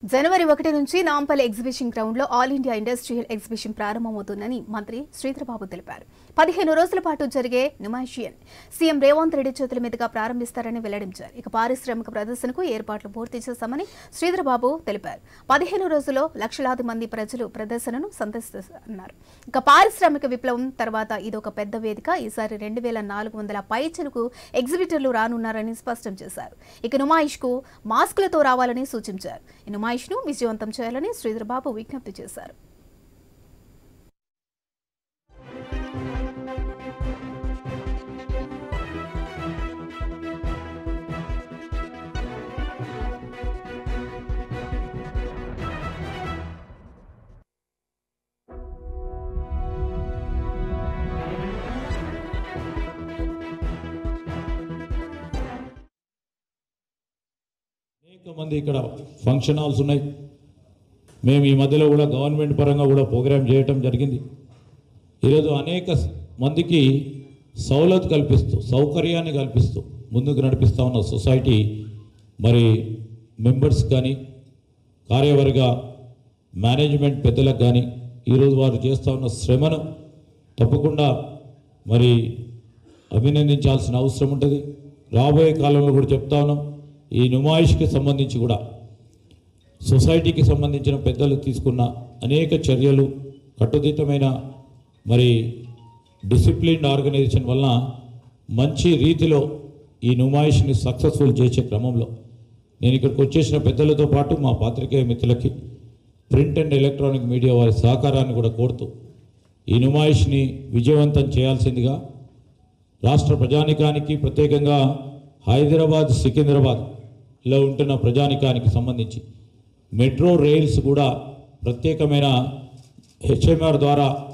జనవరి 1 నుంచి Nampally exhibition ground లో all India industrial exhibition ప్రారంభమవుతుందని మంత్రి శ్రీధరబాబు తెలిపారు. 15 రోజుల పాటు జరిగే నిమాయిషియన్ సీఎం రేవంత్ రెడ్డి చేతుల మీదుగా ప్రారంభిస్తారని వెల్లడించారు. ఇక పారిశ్రామిక ప్రదర్శనకు ఏర్పాట్లు పూర్తి చేశామని శ్రీధరబాబు తెలిపారు. 15 రోజుల్లో లక్షలాది మంది ప్రజలు ప్రదర్శనను సందర్శిస్తున్నారు. ఇక పారిశ్రామిక విప్లవం తర్వాత ఇదొక పెద్ద వేదిక. ఈసారి 2400 పైచలకు ఎగ్జిబిటర్లు రానున్నారని స్పష్టం చేశారు. ఇక నుమాయిష్ కు మాస్కులతో రావాలని సూచించారు. ను విజయవంతం చేయాలని శ్రీధరబాబు విజ్ఞప్తి చేశారు. అనేక మంది ఇక్కడ ఫంక్షన్ హాల్స్ ఉన్నాయి. మేము ఈ మధ్యలో కూడా గవర్నమెంట్ పరంగా కూడా ప్రోగ్రామ్ చేయటం జరిగింది. ఈరోజు అనేక మందికి సౌలత్ కల్పిస్తూ సౌకర్యాన్ని కల్పిస్తూ ముందుకు నడిపిస్తూ ఉన్న సొసైటీ మరి మెంబర్స్ కానీ కార్యవర్గ మేనేజ్మెంట్ పెద్దలకు కానీ ఈరోజు వారు చేస్తూ ఉన్న శ్రమను తప్పకుండా మరి అభినందించాల్సిన అవసరం ఉంటుంది. రాబోయే కాలంలో కూడా చెప్తా ఉన్నాం, ఈ నుమాయిష్కి సంబంధించి కూడా సొసైటీకి సంబంధించిన పెద్దలు తీసుకున్న అనేక చర్యలు కట్టుదిట్టమైన మరి డిసిప్లిన్డ్ ఆర్గనైజేషన్ వలన మంచి రీతిలో ఈ నుమాయిష్ని సక్సెస్ఫుల్ చేసే క్రమంలో నేను ఇక్కడికి వచ్చేసిన పెద్దలతో పాటు మా పాత్రికేయ మిత్రులకి ప్రింట్ అండ్ ఎలక్ట్రానిక్ మీడియా వారి సహకారాన్ని కూడా కోరుతూ ఈ నుమాయిష్ని విజయవంతం చేయాల్సిందిగా రాష్ట్ర ప్రజానికానికి ప్రత్యేకంగా హైదరాబాద్ సికింద్రాబాద్లో ఉంటున్న ప్రజానికానికి సంబంధించి మెట్రో రైల్స్ కూడా ప్రత్యేకమైన హెచ్ఎంఆర్ ద్వారా